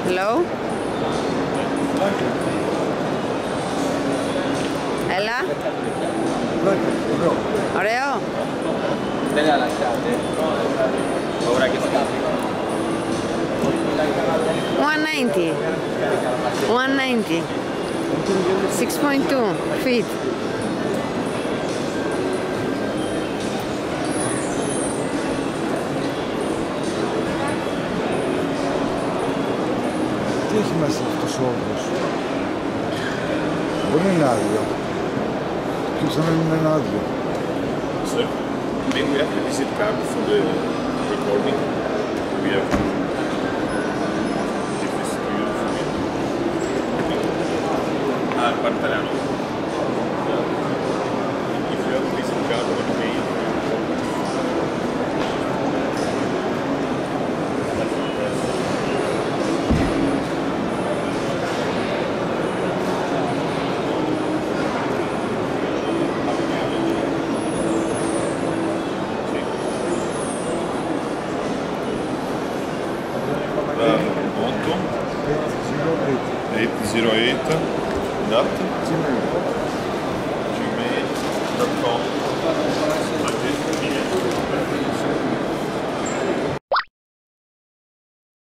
Hello. Έλα. Ωραίο. Δεν la lasciate. Ora che scappi. 190. 190. 6.2 feet. Τι έχει μέσα αυτός ο όγκος? Μπορεί να είναι άδειο. Και σαν να είναι ένα άδειο. So, then we have the visit card for the recording. We have to give this to you for me. Ah, il italiano. If you have a visit card on the mail, Otto 808 gmail.com